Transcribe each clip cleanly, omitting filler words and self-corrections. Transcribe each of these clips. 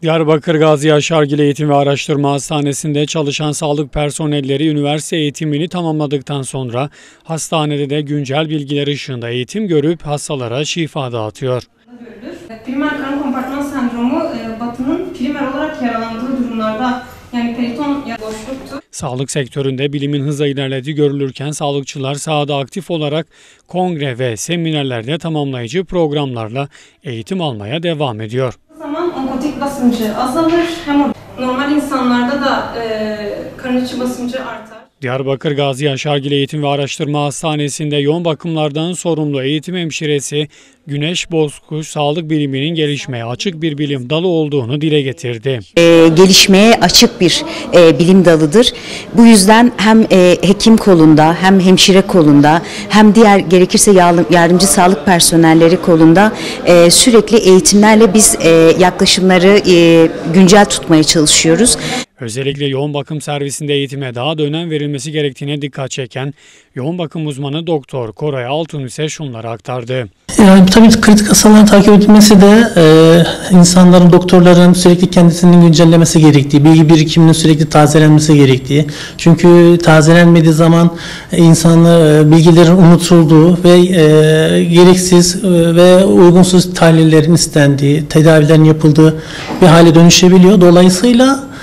Diyarbakır Gazi Yaşargil Eğitim ve Araştırma Hastanesi'nde çalışan sağlık personelleri üniversite eğitimini tamamladıktan sonra hastanede de güncel bilgiler ışığında eğitim görüp hastalara şifa dağıtıyor. Primer karın kompartman sendromu batının primer olarak yaralandığı durumlarda yani periton boşluktu. Sağlık sektöründe bilimin hızla ilerlediği görülürken sağlıkçılar sahada aktif olarak kongre ve seminerlerde tamamlayıcı programlarla eğitim almaya devam ediyor. O zaman onkotik basıncı azalır, hem normal insanlarda da karın içi basıncı artar. Diyarbakır Gazi Yaşargil Eğitim ve Araştırma Hastanesi'nde yoğun bakımlardan sorumlu eğitim hemşiresi Güneş Bozkuş, sağlık biliminin gelişmeye açık bir bilim dalı olduğunu dile getirdi. Gelişmeye açık bir bilim dalıdır. Bu yüzden hem hekim kolunda hem hemşire kolunda hem diğer gerekirse yardımcı sağlık personelleri kolunda sürekli eğitimlerle biz yaklaşımları güncel tutmaya çalışıyoruz. Özellikle yoğun bakım servisinde eğitime daha da önem verilmesi gerektiğine dikkat çeken yoğun bakım uzmanı Doktor Koray Altun ise şunları aktardı. Yani tabii kritik hastaların takip edilmesi de insanların, doktorların sürekli kendisinin güncellemesi gerektiği, bilgi birikiminin sürekli tazelenmesi gerektiği. Çünkü tazelenmediği zaman insanlar bilgilerin unutulduğu ve gereksiz ve uygunsuz tahlillerin istendiği, tedavilerin yapıldığı bir hale dönüşebiliyor. Dolayısıyla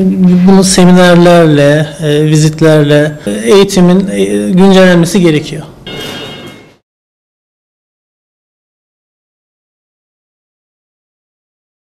bunu seminerlerle, vizitlerle eğitimin güncellenmesi gerekiyor.